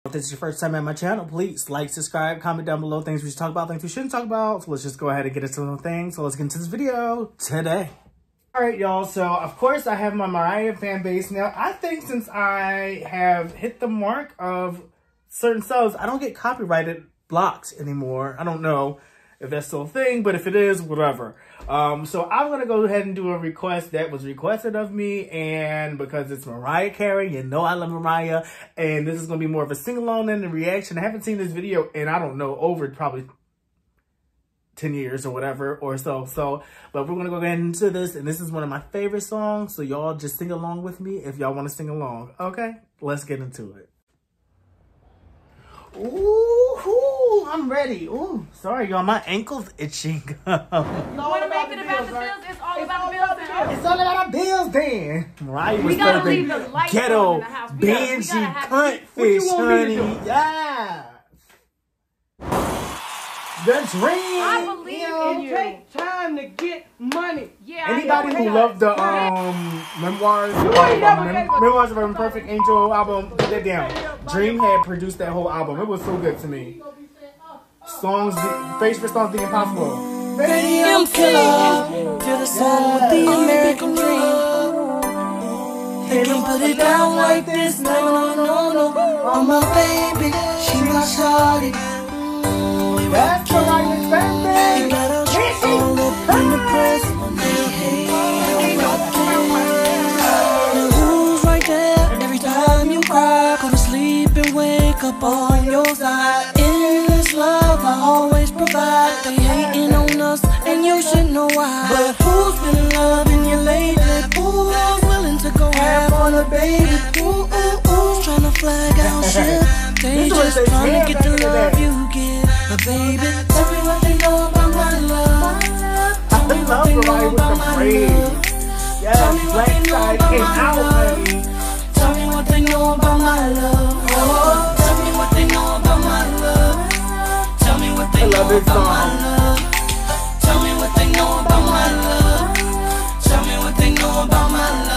If this is your first time at my channel, please like, subscribe, comment down below things we should talk about, things we shouldn't talk about. So let's just go ahead and get into some things. So let's get into this video today. All right, y'all. So, of course, I have my Mariah fan base now. I think since I have hit the mark of certain subs, I don't get copyrighted blocks anymore. I don't know if that's still a thing, but if it is, whatever. So I'm going to go ahead and do a request that was requested of me, and because it's Mariah Carey, you know I love Mariah, and this is going to be more of a sing-along than a reaction. I haven't seen this video in, I don't know, over probably 10 years or whatever or so. But we're going to go ahead into this, and this is one of my favorite songs, so y'all just sing along with me if y'all want to sing along, okay? Let's get into it. Ooh, I'm ready. Ooh, sorry, y'all. My ankle's itching. You want to make it about the bills? It's all about the bills. It's all about our bills, then. Mariah was serving ghetto Benji cuntfish, honey. Yeah. The dream. I believe in you. Take time to get money. Yeah. Anybody who loved the Memoirs of an Imperfect Angel album, put that down. Dream had produced that whole album. It was so good to me. Songs, favorite songs, The Impossible. I'm killer to the song with the American dream. They can put it down like this. No. Oh my baby, she my shawty. That's what I expected. You got her all up in the press. The rules right there. Every time you cry, go to sleep and wake up on your side. In this love, I always provide. They hating on us, and you should know why. But who's been loving you lately? Who's willing to go half on the baby? Who's trying to flag out shit? They just trying to get the love you give. But baby, tell me what they know about my love. Tell me what they know about my love. Tell me what they know about my love. Tell me what they know about my love. Tell me what they know about my love. Tell me what they know about my love. Tell me what they know about my love. Tell me what they know about my love.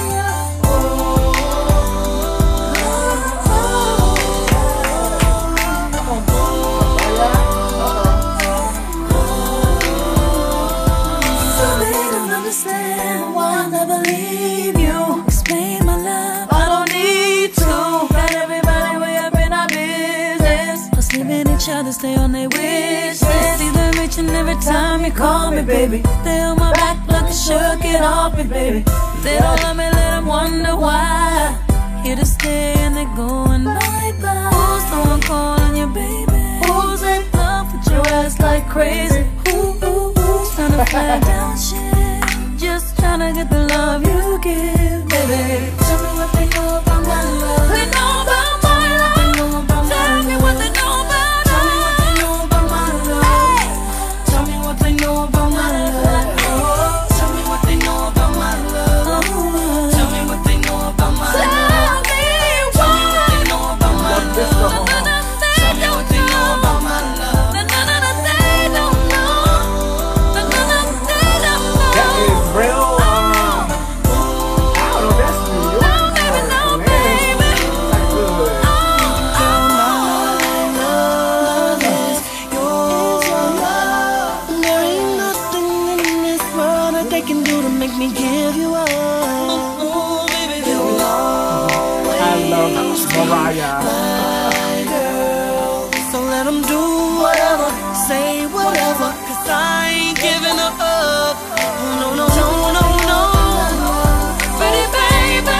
To stay on their wish list. See them reaching every time you call me, baby. They on my back like a shook it off me, baby. They don't let me, let them wonder why. Here to stay and they're going bye-bye. Who's the one calling you, baby? Who's in love with your ass like crazy? Who's trying to flag down shit? Just trying to get the love you give, baby. Tell me what they know about my love. They know about my love. Tell me what they know about. Mariah. So let them do whatever, say whatever, cause I ain't giving up. No. Pretty baby.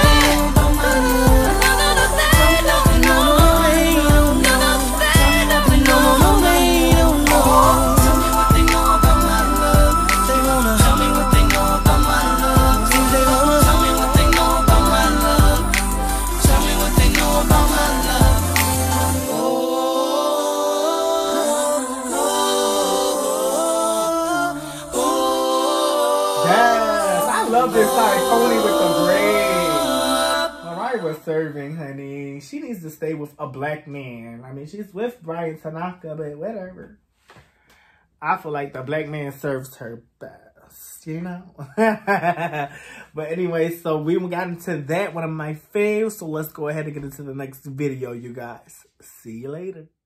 This like Tony with the braids. Mariah was serving, honey. She needs to stay with a black man. I mean, she's with Brian Tanaka, but whatever. I feel like the black man serves her best. you know. But anyway, so we got into that, one of my faves. So let's go ahead and get into the next video, you guys. See you later.